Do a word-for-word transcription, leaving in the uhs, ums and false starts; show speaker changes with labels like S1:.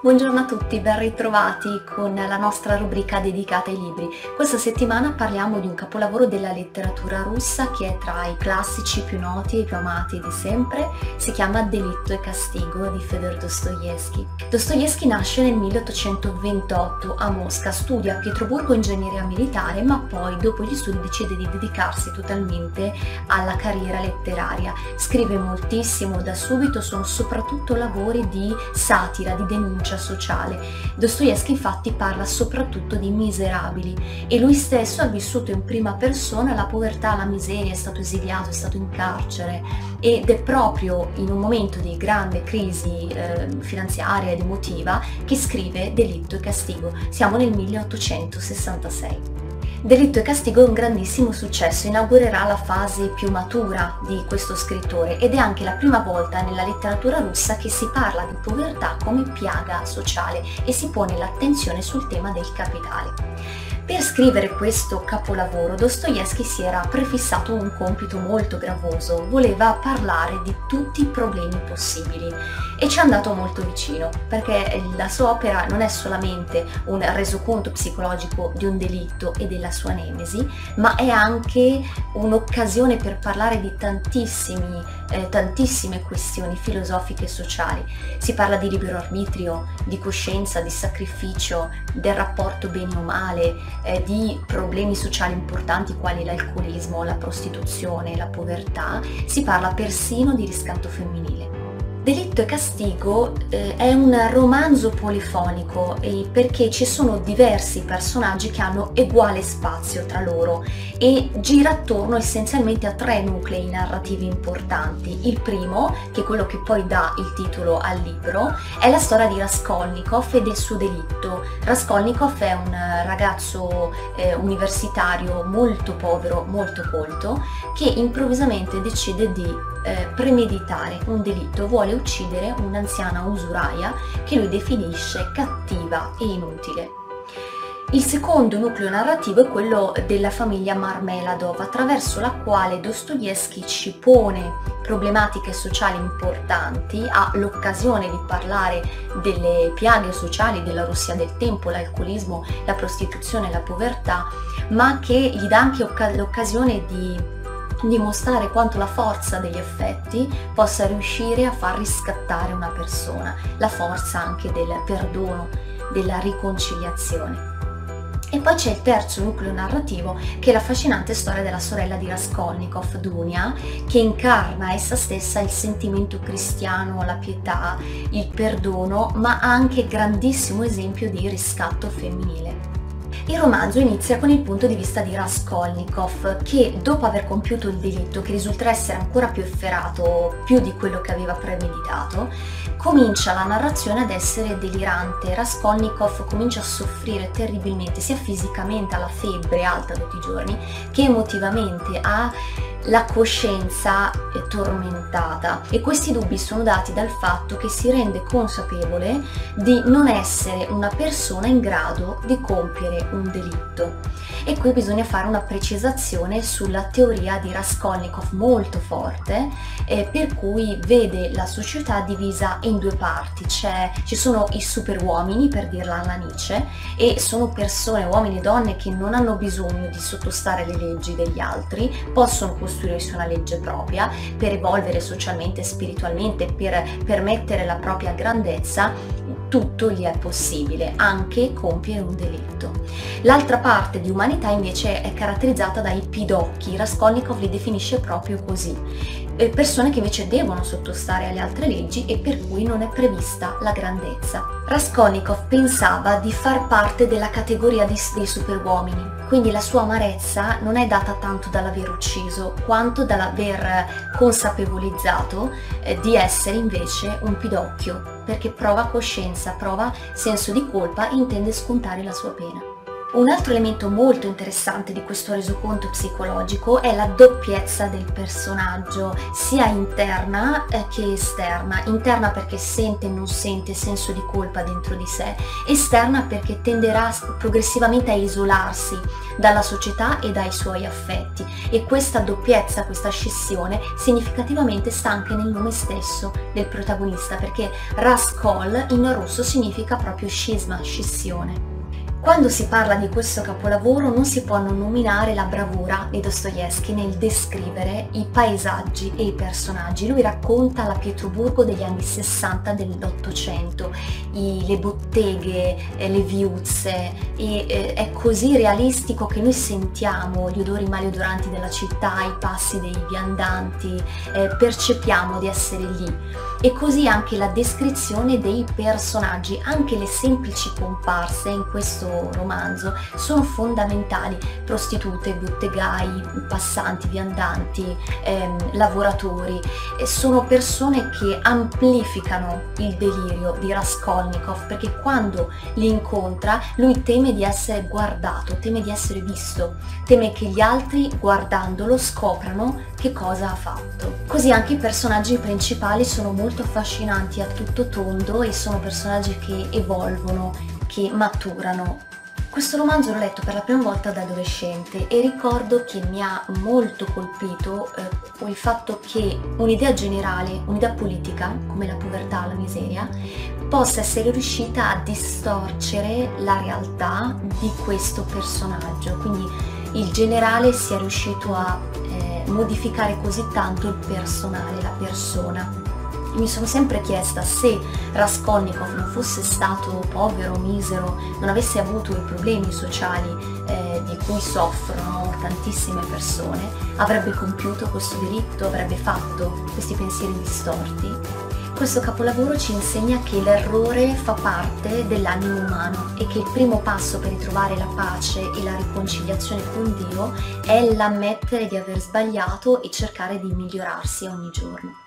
S1: Buongiorno a tutti, ben ritrovati con la nostra rubrica dedicata ai libri. Questa settimana parliamo di un capolavoro della letteratura russa che è tra i classici più noti e più amati di sempre. Si chiama Delitto e Castigo di Fëdor Dostoevskij. Dostoevskij nasce nel milleottocentoventotto a Mosca, studia a Pietroburgo ingegneria militare, ma poi dopo gli studi decide di dedicarsi totalmente alla carriera letteraria. Scrive moltissimo da subito, sono soprattutto lavori di satira, di denuncia sociale. Dostoevskij infatti parla soprattutto di miserabili e lui stesso ha vissuto in prima persona la povertà, la miseria, è stato esiliato, è stato in carcere ed è proprio in un momento di grande crisi eh, finanziaria ed emotiva che scrive Delitto e Castigo. Siamo nel milleottocentosessantasei. Delitto e Castigo è un grandissimo successo, inaugurerà la fase più matura di questo scrittore ed è anche la prima volta nella letteratura russa che si parla di povertà come piaga sociale e si pone l'attenzione sul tema del capitale. Per scrivere questo capolavoro Dostoevskij si era prefissato un compito molto gravoso, voleva parlare di tutti i problemi possibili e ci è andato molto vicino, perché la sua opera non è solamente un resoconto psicologico di un delitto e della sua nemesi, ma è anche un'occasione per parlare di tantissimi, eh, tantissime questioni filosofiche e sociali. Si parla di libero arbitrio, di coscienza, di sacrificio, del rapporto bene o male, eh, di problemi sociali importanti quali l'alcolismo, la prostituzione, la povertà. Si parla persino di riscatto femminile. Delitto e Castigo eh, è un romanzo polifonico eh, perché ci sono diversi personaggi che hanno uguale spazio tra loro e gira attorno essenzialmente a tre nuclei narrativi importanti. Il primo, che è quello che poi dà il titolo al libro, è la storia di Raskolnikov e del suo delitto. Raskolnikov è un ragazzo eh, universitario molto povero, molto colto, che improvvisamente decide di eh, premeditare un delitto, vuole uccidere un'anziana usuraia che lui definisce cattiva e inutile. Il secondo nucleo narrativo è quello della famiglia Marmeladov, attraverso la quale Dostoevskij ci pone problematiche sociali importanti, ha l'occasione di parlare delle piaghe sociali della Russia del tempo, l'alcolismo, la prostituzione, la povertà, ma che gli dà anche l'occasione di dimostrare quanto la forza degli affetti possa riuscire a far riscattare una persona, la forza anche del perdono, della riconciliazione. E poi c'è il terzo nucleo narrativo, che è l'affascinante storia della sorella di Raskolnikov, Dunia, che incarna essa stessa il sentimento cristiano, la pietà, il perdono, ma anche grandissimo esempio di riscatto femminile. Il romanzo inizia con il punto di vista di Raskolnikov, che dopo aver compiuto il delitto, che risulta essere ancora più efferato, più di quello che aveva premeditato, comincia la narrazione ad essere delirante. Raskolnikov comincia a soffrire terribilmente, sia fisicamente, alla febbre alta tutti i giorni, che emotivamente ha la coscienza è tormentata, e questi dubbi sono dati dal fatto che si rende consapevole di non essere una persona in grado di compiere un delitto. E qui bisogna fare una precisazione sulla teoria di Raskolnikov molto forte, eh, per cui vede la società divisa in due parti. C'è, ci sono i superuomini, per dirla alla Nietzsche, e sono persone, uomini e donne, che non hanno bisogno di sottostare alle leggi degli altri, possono costruirsi una legge propria per evolvere socialmente e spiritualmente, per permettere la propria grandezza. Tutto gli è possibile, anche compiere un delitto. L'altra parte di umanità invece è caratterizzata dai pidocchi. Raskolnikov li definisce proprio così, persone che invece devono sottostare alle altre leggi e per cui non è prevista la grandezza. Raskolnikov pensava di far parte della categoria di, dei superuomini, quindi la sua amarezza non è data tanto dall'aver ucciso quanto dall'aver consapevolizzato eh, di essere invece un pidocchio, perché prova coscienza, prova senso di colpa e intende scontare la sua pena. Un altro elemento molto interessante di questo resoconto psicologico è la doppiezza del personaggio, sia interna eh, che esterna. Interna perché sente e non sente senso di colpa dentro di sé, esterna perché tenderà progressivamente a isolarsi dalla società e dai suoi affetti, e questa doppiezza, questa scissione significativamente sta anche nel nome stesso del protagonista, perché Raskol in russo significa proprio scisma, scissione. Quando si parla di questo capolavoro non si può non nominare la bravura di Dostoevskij nel descrivere i paesaggi e i personaggi. Lui racconta la Pietroburgo degli anni sessanta dell'Ottocento, le botteghe, eh, le viuzze, e eh, è così realistico che noi sentiamo gli odori maleodoranti della città, i passi dei viandanti, eh, percepiamo di essere lì. E così anche la descrizione dei personaggi, anche le semplici comparse in questo romanzo sono fondamentali: prostitute, bottegai, passanti, viandanti, ehm, lavoratori, e sono persone che amplificano il delirio di Raskolnikov, perché quando li incontra lui teme di essere guardato, teme di essere visto, teme che gli altri guardandolo scoprano che cosa ha fatto. Così anche i personaggi principali sono molto affascinanti a tutto tondo e sono personaggi che evolvono, che maturano. Questo romanzo l'ho letto per la prima volta da adolescente e ricordo che mi ha molto colpito eh, il fatto che un'idea generale, un'idea politica, come la povertà, la miseria, possa essere riuscita a distorcere la realtà di questo personaggio, quindi il generale sia riuscito a eh, modificare così tanto il personale, la persona. Mi sono sempre chiesta se Raskolnikov non fosse stato povero, misero, non avesse avuto i problemi sociali eh, di cui soffrono tantissime persone, avrebbe compiuto questo delitto, avrebbe fatto questi pensieri distorti. Questo capolavoro ci insegna che l'errore fa parte dell'animo umano e che il primo passo per ritrovare la pace e la riconciliazione con Dio è l'ammettere di aver sbagliato e cercare di migliorarsi ogni giorno.